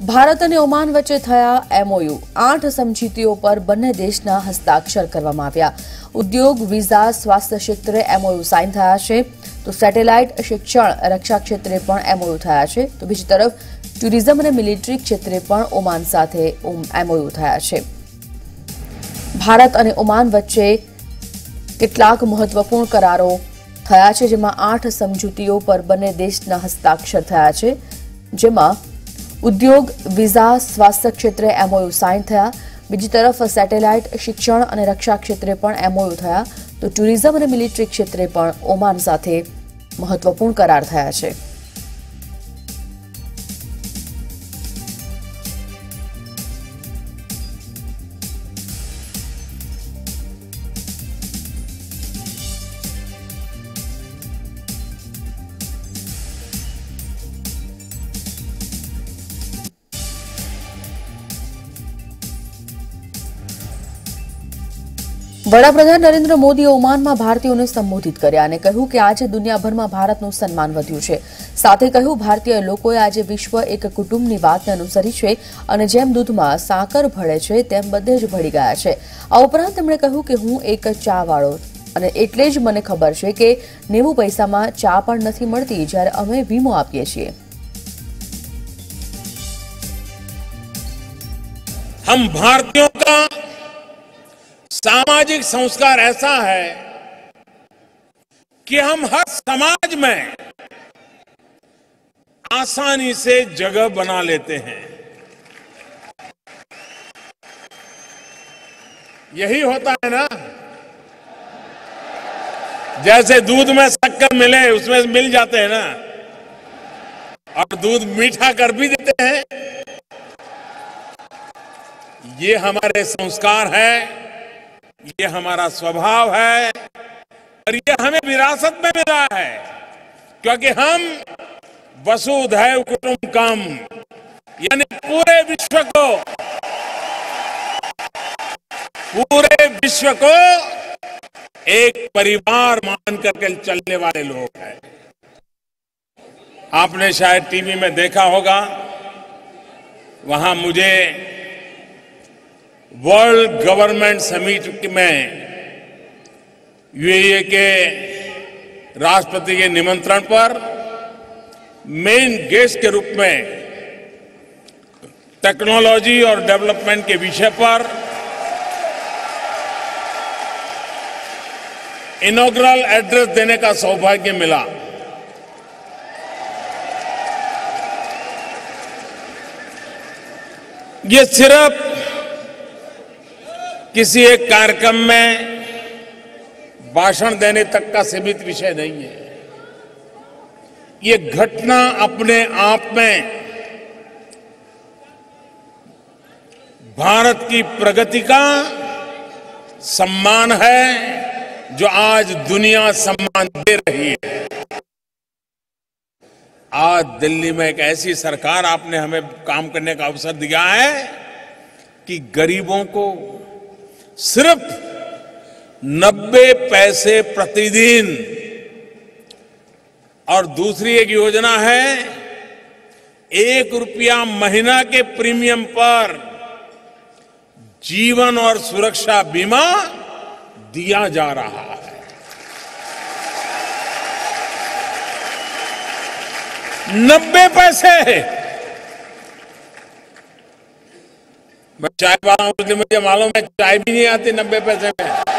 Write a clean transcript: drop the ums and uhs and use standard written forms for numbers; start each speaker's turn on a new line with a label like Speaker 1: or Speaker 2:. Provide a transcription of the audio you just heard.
Speaker 1: ભારત અને ઓમાન વચ્ચે થયા એમઓયુ 8 સમજૂતીઓ પર બંને દેશના હસ્તાક્ષર કરવામાં આવ્યા। ઉદ્યોગ, વિઝા, સ્વાસ્થ્ય ક્ષેત્રે એમઓયુ સાઇન થયા છે, તો સેટેલાઇટ, શિક્ષણ, રક્ષા ક્ષેત્રે પણ એમઓયુ થયા છે, તો બીજી તરફ ટુરિઝમ અને મિલિટરી ક્ષેત્રે પણ ઓમાન સાથે એમઓયુ થયા છે। ભારત અને ઓમાન વચ્ચે કેટલાક મહત્વપૂર્ણ કરારો થયા છે, જેમાં 8 સમજૂતીઓ પર બંને દેશના હસ્તાક્ષર થયા છે, જેમાં उद्योग, विजा, स्वास्थ्य क्षेत्रे एमओयू साइन थया। बीजी तरफ सेटेलाइट, शिक्षण और रक्षा क्षेत्रे पण एमओयू थया, तो टूरिज्म और मिलिटरी क्षेत्रे पण ओमान साथे महत्वपूर्ण करार थया छे। વડાપ્રધાન નરેન્દ્ર મોદીએ ઓમાનમાં ભારતીયોને સંબોધિત કર્યા અને કહ્યું કે આજે દુનિયાભરમાં ભારતનું સન્માન વધ્યું છે। સાથે કહ્યું, ભારતીય લોકોએ આજે વિશ્વ એક કુટુંબની વાતને અનુસરી છે અને જેમ દૂધમાં સાકર ભળે છે તેમ બધે જ ભળી ગયા છે। આ ઉપરાંત તેમણે કહ્યું કે હું એક ચાવાળો અને એટલે જ મને ખબર છે કે 90 પૈસામાં ચા પણ નથી મળતી જ્યારે અમે વીમો આપીએ છીએ।
Speaker 2: हम भारतीयों का सामाजिक संस्कार ऐसा है कि हम हर समाज में आसानी से जगह बना लेते हैं। यही होता है ना, जैसे दूध में शक्कर मिले उसमें मिल जाते हैं ना, और दूध मीठा कर भी देते हैं। ये हमारे संस्कार है, ये हमारा स्वभाव है और ये हमें विरासत में मिला है, क्योंकि हम वसुधैव कुटुंबकम यानी पूरे विश्व को एक परिवार मान करके चलने वाले लोग हैं। आपने शायद टीवी में देखा होगा, वहां मुझे वर्ल्ड गवर्नमेंट समिट में यूएई के राष्ट्रपति के निमंत्रण पर मेन गेस्ट के रूप में टेक्नोलॉजी और डेवलपमेंट के विषय पर इनॉग्रल एड्रेस देने का सौभाग्य मिला। ये सिर्फ किसी एक कार्यक्रम में भाषण देने तक का सीमित विषय नहीं है। ये घटना अपने आप में भारत की प्रगति का सम्मान है, जो आज दुनिया सम्मान दे रही है। आज दिल्ली में एक ऐसी सरकार आपने हमें काम करने का अवसर दिया है कि गरीबों को सिर्फ 90 पैसे प्रतिदिन, और दूसरी एक योजना है ₹1 महीना के प्रीमियम पर जीवन और सुरक्षा बीमा दिया जा रहा है। 90 पैसे। मैं चाय वाला हूं, मुझे मालूम है चाय भी नहीं आती 90 पैसे में।